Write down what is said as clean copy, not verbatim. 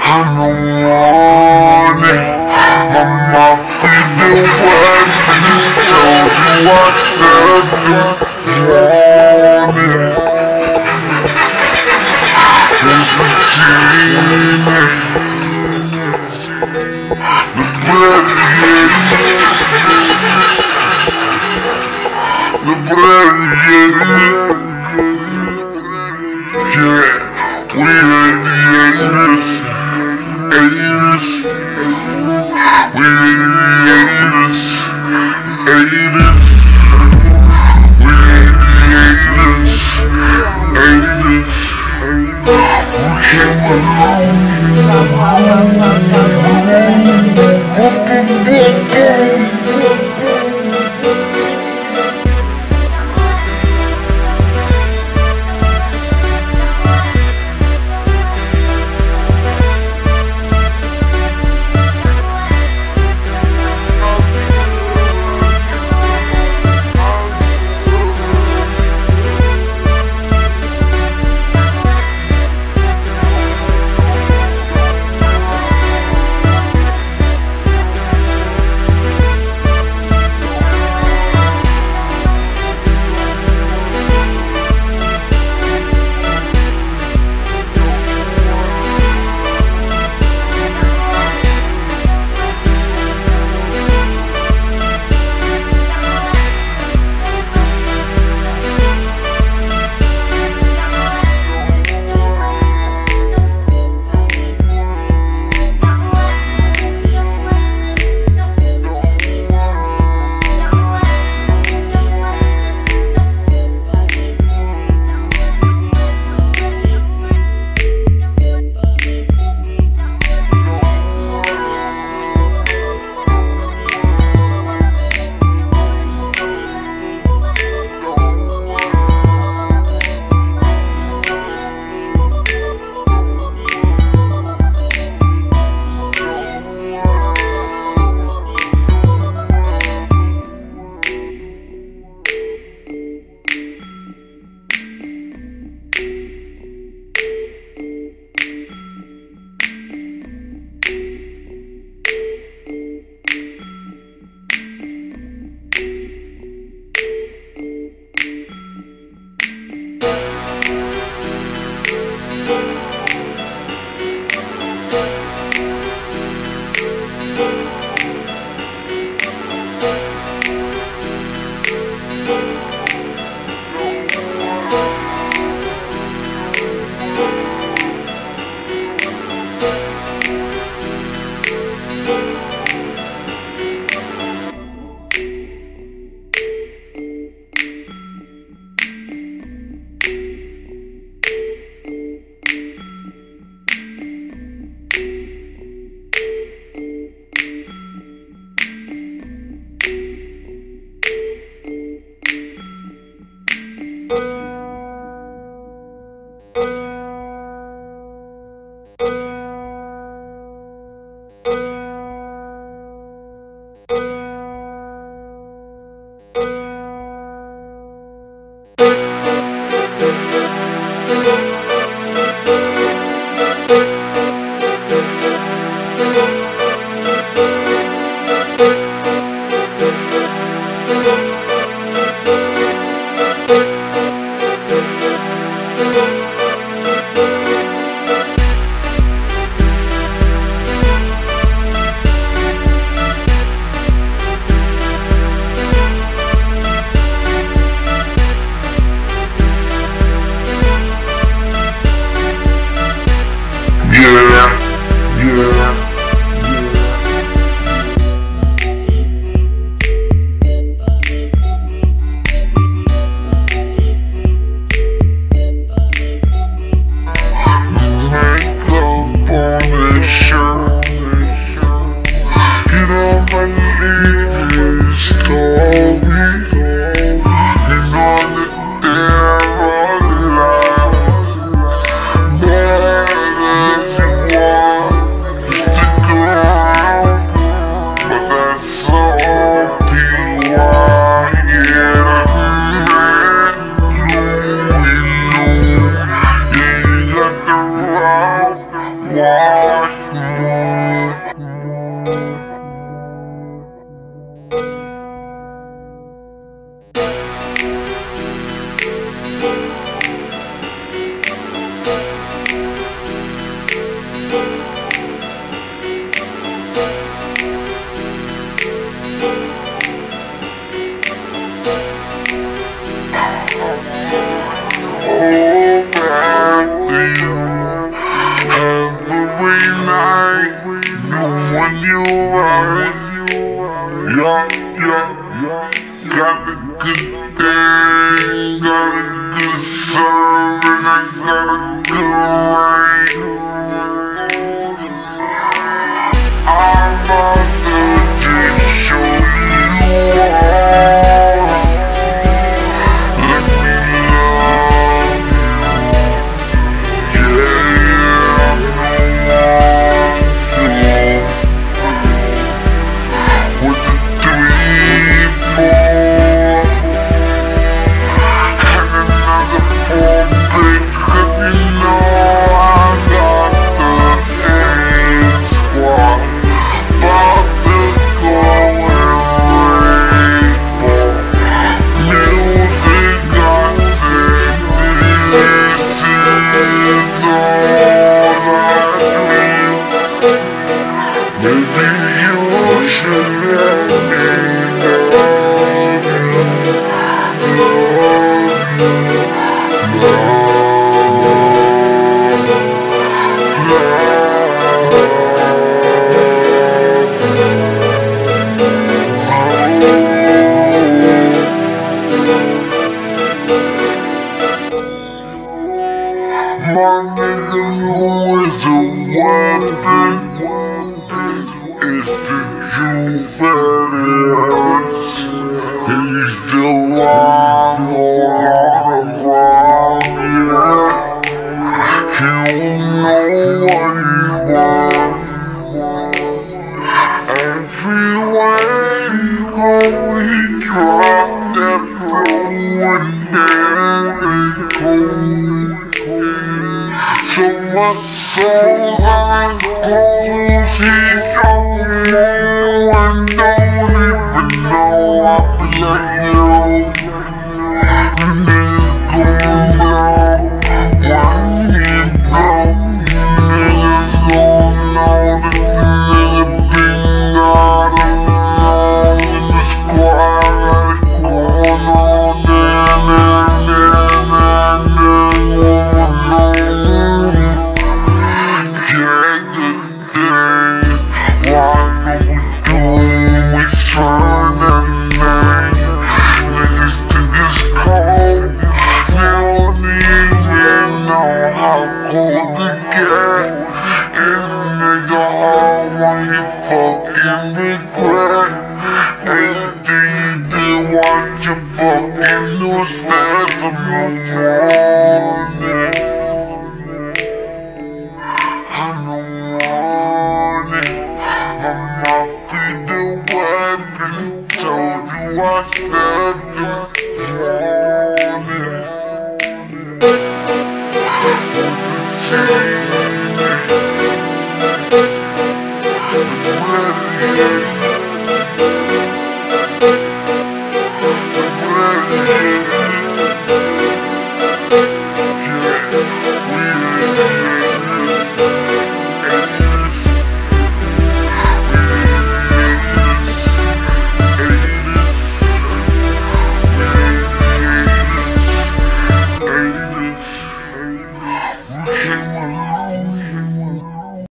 I don't want it. My mouth been the word. Told you I still do want it. Can't you see me? The blood, the blood, yeah, we haters, haters, we haters, haters, we haters, haters, we came along. When you ride, got a good day, got a good serve, and I got a good rain. I'm about to just show you all. Let me love you, yeah, with the 3, 4, and another 4, babe, 'cause you know I got the 8 squad, about to go and rainbow. Music got said, this is all I dream. Maybe you should let me love you, love you, my nigga knew is a weapon. It's the truth that it hurts. He's still alive, hold on around, yeah. He don't know what he wants. Everywhere he goes, he dropped that flow and then he goes. So my soul's eyes closed, he's dropping low and don't even know I feel like you. Niggas gon' blow when he blow. Niggas gon' know that the nigga been got alone in the squad. Like going on fucking regret anything you did, what you fucking do is fast in the morning. I don't want it, I'm not be the weapon. Told you I stepped in morning. Came